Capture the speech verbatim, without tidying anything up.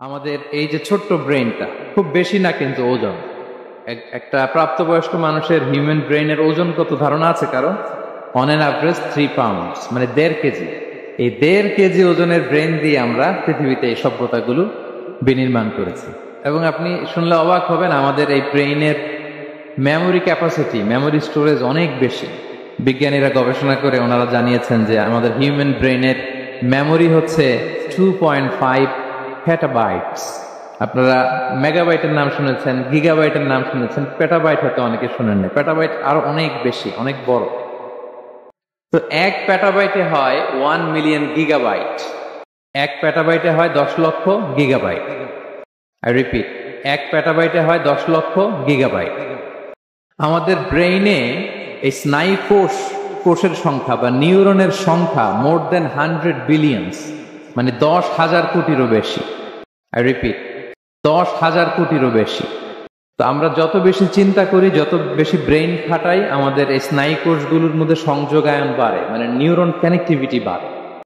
আমাদের এই যে ছোট্ট ব্রেনটা খুব বেশি না, কিন্তু ওজন একটা প্রাপ্তবয়স্ক মানুষের হিউম্যান ব্রেনের ওজন কত ধারণা আছে কারো? On an average three pounds, মানে দেড় কেজি। এই দেড় কেজি ওজনের ব্রেন দিয়ে আমরা পৃথিবীতে এই সভ্যতাগুলো বিনির্মাণ করেছি। এবং আপনি শুনলে অবাক হবেন, আমাদের এই ব্রেইনের মেমোরি ক্যাপাসিটি, মেমোরি স্টোরেজ অনেক বেশি। বিজ্ঞানীরা গবেষণা করে ওনারা জানিয়েছেন যে আমাদের হিউম্যান ব্রেনের মেমোরি হচ্ছে টু পয়েন্ট ফাইভ পেটাবাইটস। আপনারা মেগাবাইটের নাম শুনেছেন, গিগাবাইটের নাম শুনেছেন, পেটাবাইট হয়তো অনেকে শুনেন না। পেটাবাইট আরো অনেক বেশি, অনেক বড়। তো এক পেটাবাইটে হয় ওয়ান মিলিয়ন গিগাবাইট। এক পেটাবাইটে হয় দশ লক্ষ গিগাবাইট। আই রিপিট, এক পেটাবাইটে হয় দশ লক্ষ গিগাবাইট। আমাদের ব্রেইনে এই স্নায়ু কোষ কোষের সংখ্যা বা নিউরনের সংখ্যা মোর দেন হান্ড্রেড বিলিয়ন্স, মানে দশ হাজার কোটিরও বেশি। আই রিপিট, দশ হাজার কোটিরও বেশি। তো আমরা যত বেশি চিন্তা করি, যত বেশি ব্রেইন খাটাই, আমাদের এই স্নায়ু কোষগুলোর মধ্যে সংযোগায়ন বাড়ে, মানে নিউরন কানেক্টিভিটি বাড়ে।